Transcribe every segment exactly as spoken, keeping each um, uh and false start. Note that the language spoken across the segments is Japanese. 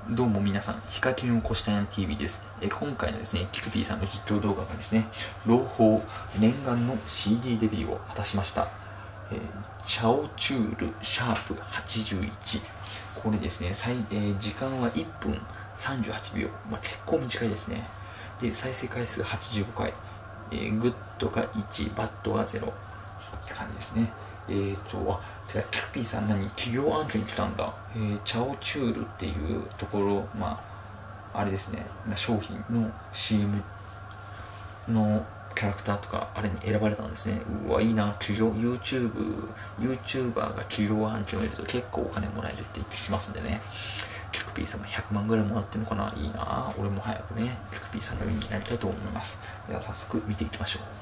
どうも皆さん、ヒカキンをこしたいな ティーブイ です。え今回のですね、キクピーさんの実況動画がですね、朗報念願の シーディー デビューを果たしました。えー、チャオチュールシャープはちじゅういち。これですね、最えー、時間はいっぷんさんじゅうはちびょう。まあ、結構短いですね。で、再生回数はちじゅうごかい。えー、グッドがいち、バッドがゼロって感じですね。えーと、あ、てか、キクピーさん何企業案件に来たんだ。えー、チャオチュールっていうところ、まあ、あれですね、商品の シーエム のキャラクターとか、あれに選ばれたんですね。うわ、いいな、企業、YouTube、YouTuber が企業案件を入れると結構お金もらえるって言ってきますんでね。キクピーさんもひゃくまんぐらいもらってるのかな。いいな、俺も早くね、キクピーさんのようになりたいと思います。では早速見ていきましょう。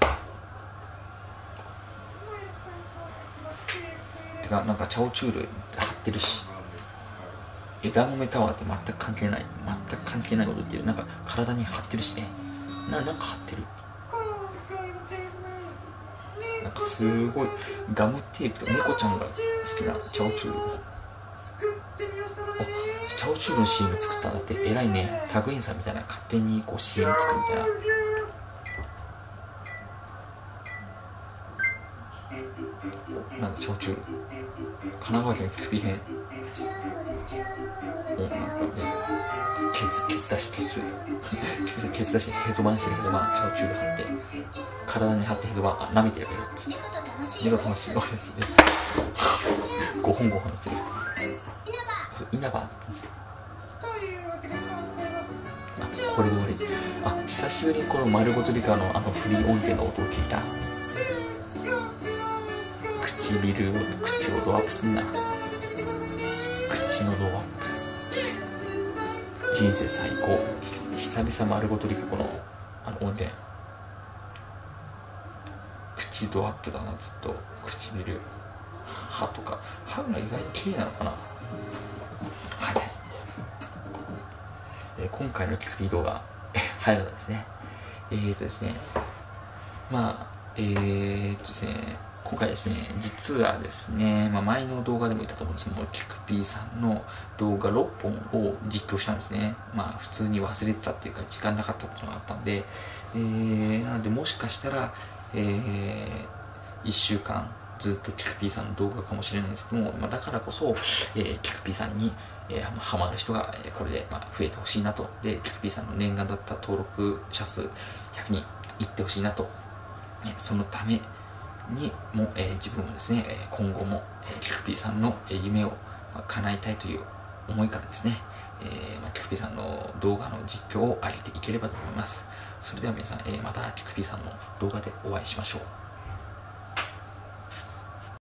てか、なんかチャオチュール貼ってるし、枝豆タワーって全く関係ない、全く関係ないこと言ってる。なんか体に貼ってるしね。な、なんか貼ってる。なんかすごい、ガムテープと猫ちゃんが好きなチャオチュール。チャオチュールの シーエム 作ったんだって、偉いね。タグインさんみたいな、勝手にこう シーエム 作るみたいな。なんかチャオチュール神奈川県キクピー編。お、なんかね、ケツ、ケツだし、ケツケツだし、ヘドバンしてるヘドバン、チャオチュール貼って体に貼ってヘドバン、あ、舐めてやるよっつって目が楽しいのやつでごほんごほんやつで稲葉、あ、これで終わり。あ、久しぶりにこの丸ごとリカのあのフリー音程の音を聞いた。唇を、口をドアップすんな。口のドアップ。人生最高。久々丸ごとリカこの、あの音源。口ドアップだな、ずっと。唇。歯とか。歯が意外に綺麗なのかな。はい。えー、今回のキクピー動画、早かったですね。えーとですね。まあ、えーとですね。今回ですね、実はですね、まあ、前の動画でも言ったと思うんですけども、キクピーさんの動画ろっぽんを実況したんですね。まあ、普通に忘れてたっていうか、時間なかったっていうのがあったんで、えー、なので、もしかしたら、えー、いっしゅうかんずっとキクピーさんの動画かもしれないんですけども、まあ、だからこそ、えー、キクピーさんに、えー、ハマる人が、えー、これで、まあ、増えてほしいなと。で、キクピーさんの念願だった登録者数ひゃくにんいってほしいなと。ね、そのため、にも、えー、自分はですね、今後も、えー、キクピーさんの夢を、まあ、叶えたいという思いからですね、えーまあ、キクピーさんの動画の実況を上げていければと思います。それでは皆さん、えー、またキクピーさんの動画でお会いしましょう。